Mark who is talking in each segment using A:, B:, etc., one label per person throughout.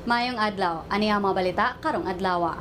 A: Mayong adlaw, ani ang mga balita karong adlaw.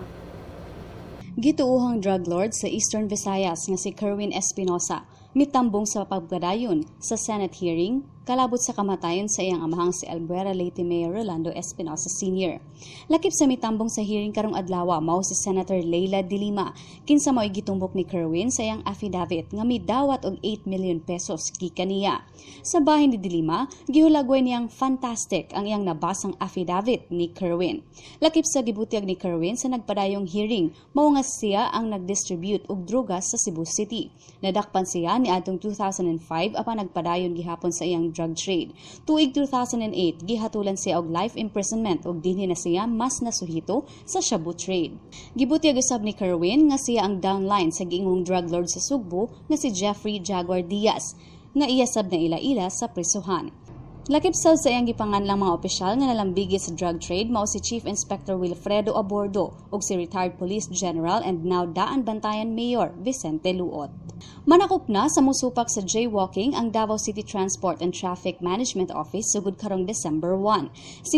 B: Gituuhang drug lord sa Eastern Visayas nga si Kerwin Espinosa mitambong sa pagpadayon sa Senate hearing kalabot sa kamatayon sa iyang amahang si Albuera Leyte Mayor Rolando Espinosa Sr. Lakip sa mitambong sa hearing karong adlaw mao si Senator Leila De Lima kinsa mao gitumbok ni Kerwin sa iyang affidavit nga midawat og 8 million pesos gikan niya. Sa bahin ni De Lima, gihulagway niyang fantastic ang iyang nabasang affidavit ni Kerwin. Lakip sa gibutyag ni Kerwin sa nagpadayong hearing, mao nga siya ang nagdistribute og droga sa Cebu City. Nadakpan siya ni adtong 2005 apan nagpadayon gihapon sa iyang drug trade. Tuig 2008, gihatulan siya og life imprisonment ug dinhi na siya mas nasuhito sa shabu trade. Gibutyag usab ni Kerwin nga siya ang downline sa giingong drug lord sa Sugbo nga si Jeffrey Jaguar Diaz nga iyasab na ila-ila sa prisuhan. Lakip sa iyang gipanganlang mga opisyal nga nalambigi sa drug trade mao si Chief Inspector Wilfredo Abordo ug si retired Police General and now Daan Bantayan Mayor Vicente Luot. Manakop na sa musupak sa jaywalking ang Davao City Transport and Traffic Management Office sugod karong December 1. Si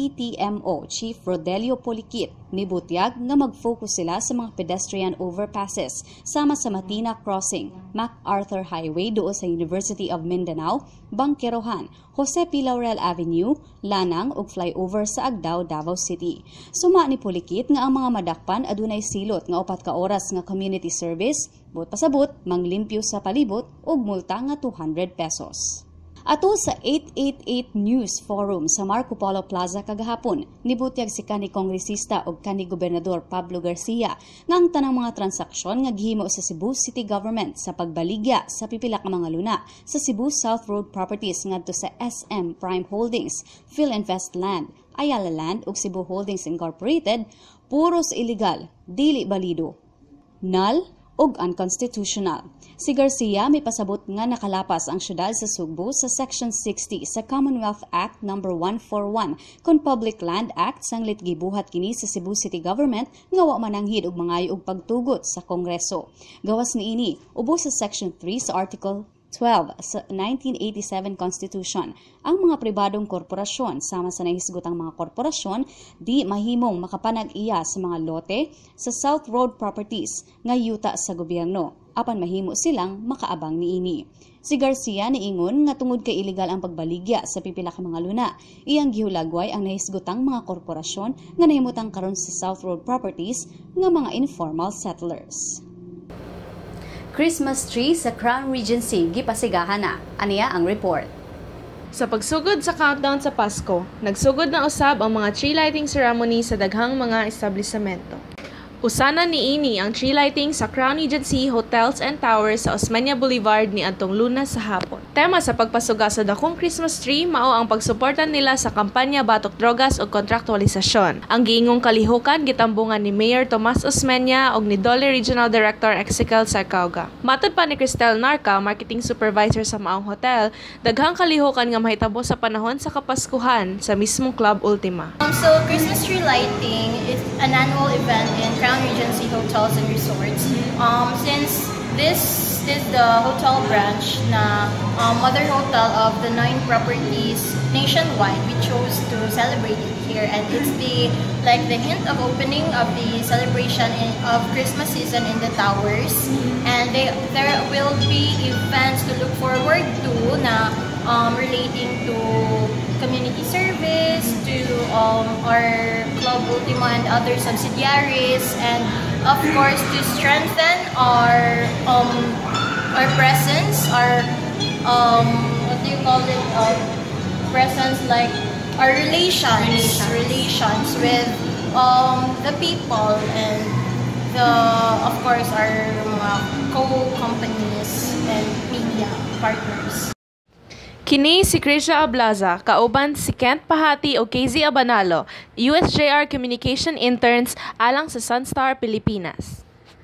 B: CTTMO Chief Rodelio Polikit mibutyag nga mag-focus sila sa mga pedestrian overpasses sama sa Matina Crossing, MacArthur Highway duo sa University of Mindanao, Bangkerohan, Jose P. Laurel Avenue, Lanang ug flyover sa Agdao, Davao City. Suma ni Polikit nga ang mga madakpan adunay silot nga 4 ka oras nga community service, buot pasabot, manglimpyo sa palibot ug multa nga 200 pesos. Ato sa 888 News Forum sa Marco Polo Plaza kagahapon, nibutyag si kanhi kongresista ug kanhi gobernador Pablo Garcia nga ang tanang mga transaksyon nga gihimo sa Cebu City Government sa pagbaligya sa pipila ka mga luna sa Cebu South Road Properties ngadto sa SM Prime Holdings, Philinvest Land, Ayala Land ug Cebu Holdings Incorporated puros illegal, dili balido, null ug unconstitutional. Si Garcia may pasabot nga nakalapas ang syudad sa Sugbo sa Section 60 sa Commonwealth Act No. 141 kon Public Land Act sanglit gibuhat kini sa Cebu City Government nga wa mananghid og mangayo og pagtugot sa Kongreso. Gawas niini ubos sa Section 3 sa Article 12 sa 1987 Constitution, ang mga pribadong korporasyon sama sa nahisgotang mga korporasyon di mahimong makapanag-iya sa mga lote sa South Road Properties nga yuta sa gobyerno apan mahimo silang makaabang niini. Si Garcia niingon nga tungod kay illegal ang pagbaligya sa pipila ka mga luna, iyang gihulagway ang nahisgotang mga korporasyon nga nahimutang karon sa South Road Properties nga mga informal settlers.
A: Christmas tree sa Crown Regency gipasigahan na. Aniya ang report.
C: Sa pagsugod sa countdown sa Pasko, nagsugod na usab ang mga tree lighting ceremony sa daghang mga establisamento. Usana niini ang tree lighting sa Crown Regency Hotels and Towers sa Osmeña Boulevard niadtong Lunes sa hapon. Tema sa pagpasuga sa dakong Christmas tree mao ang pagsuportan nila sa kampanya Batok Drogas ug Kontraktualisasyon. Ang giingong kalihukan gitambungan ni Mayor Tomas Osmeña ug ni Dole Regional Director Ezekiel Sarcauga. Matod pa ni Cristel Narca, Marketing Supervisor sa maong hotel, daghang kalihukan nga mahitabo sa panahon sa Kapaskuhan sa mismong Club Ultima.
D: So Christmas tree lighting is an annual event in Crown Regency Hotels and Resorts. Since this is the hotel branch na mother hotel of the 9 properties nationwide, we chose to celebrate it here, and it's the hint of opening of the celebration of Christmas season in the towers, and there will be events to look forward to na relating to community service, to our Club Ultima and other subsidiaries, and of course to strengthen our presence, our what do you call it? Presence, like our relations with the people and of course our co-companies and media partners.
C: Kini si Krisha Ablaza, kauban si Kent Pahati o KZ Abanalo, USJR Communication Interns alang sa Sunstar Pilipinas.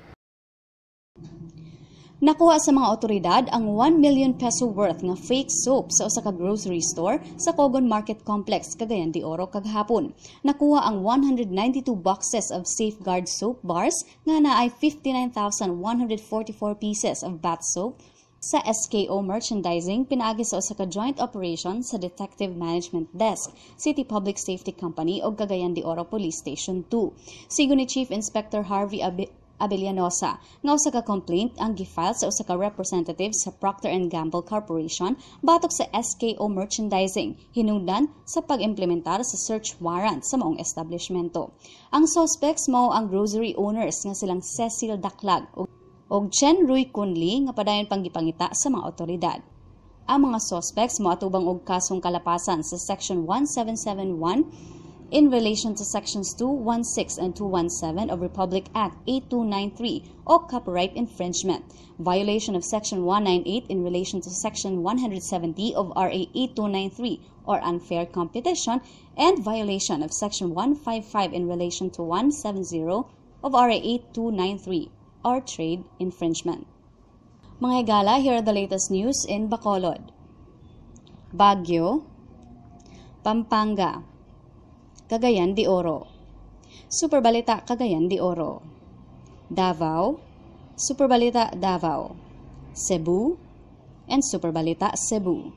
B: Nakuha sa mga otoridad ang 1 million peso worth nga fake soap sa usa ka grocery store sa Cogon Market Complex, Cagayan de Oro kagahapon. Nakuha ang 192 boxes of Safeguard soap bars nga naay 59,144 pieces of bath soap, Sa SKO Merchandising, pinaagi sa usa ka joint operation sa Detective Management Desk, City Public Safety Company o Cagayan de Oro Police Station 2. Sigo ni Chief Inspector Harvey Abellanosa nga usa ka complaint ang gifile sa usa ka representative sa Procter & Gamble Corporation batok sa SKO Merchandising hinungdan sa pag-implementar sa search warrant sa maong establishmento. Ang suspects mao ang grocery owners nga silang Cecil Daclag og Chen Rui Kunli nga padayon panggipangita sa mga otoridad. Ang mga suspects moatubang og kasong kalapasan sa Section 1771 in relation to Sections 216 and 217 of Republic Act 8293 o copyright infringement, violation of Section 198 in relation to Section 170 of RA 8293 or unfair competition, and violation of Section 155 in relation to 170 of RA 8293 or trade infringement. Mga higala, here are the latest news in Bacolod, Baguio, Pampanga, Cagayan de Oro, Superbalita Cagayan de Oro, Davao, Superbalita Davao, Cebu, and Superbalita Cebu.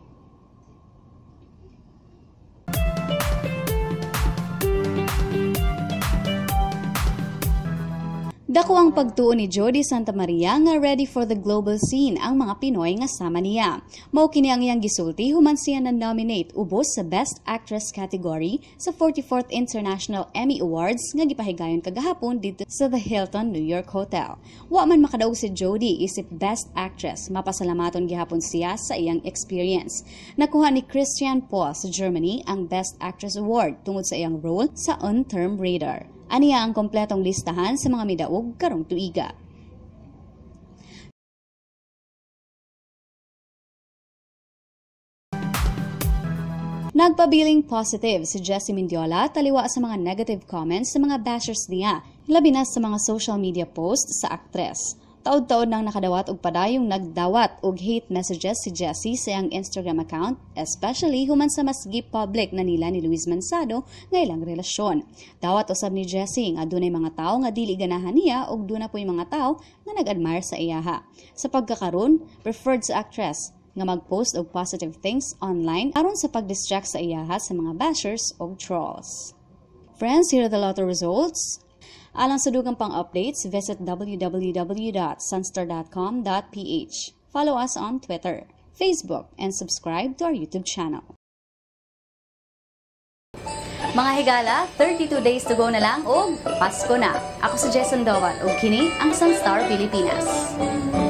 B: Dako ang pagtuon ni Jody Santa Maria nga ready for the global scene ang mga Pinoy nga sama niya. Mao kini ang iyang gisulti human siya na nominate ubos sa Best Actress category sa 44th International Emmy Awards nga gipahigayon kagahapon dito sa The Hilton New York Hotel. Wa man makadaog si Jody isip Best Actress, mapasalamaton gihapon siya sa iyang experience. Nakuha ni Christian Paul sa Germany ang Best Actress Award tungod sa iyang role sa On-Term Radar. Aniya ang kompletong listahan sa mga midaog karong tuiga. Nagpabiling positive si Jessie Mendiola taliwa sa mga negative comments sa mga bashers niya, labi na sa mga social media posts sa aktres. Taod-taod nang nakadawat og padayong nagdawat og hate messages si Jessie sa iyang Instagram account, especially human sa mas gi-public na nila ni Luis Mansado nga ilang relasyon. Dawat usab ni Jessie nga adunay mga tawo nga dili ganahan niya og duna po'y mga tawo nga nag-admire sa iyaha. Sa pagkakaron, preferred sa actress nga mag-post og positive things online aron sa pag-distract sa iyaha sa mga bashers og trolls. Friends, here are the lotto results. Alang sa dugang pang updates, visit www.sunstar.com.ph. Follow us on Twitter, Facebook, and subscribe to our YouTube channel.
A: Mga higala, 32 days to go na lang o Pasko na. Ako si Jess Sandoval ug kini ang Sunstar Pilipinas.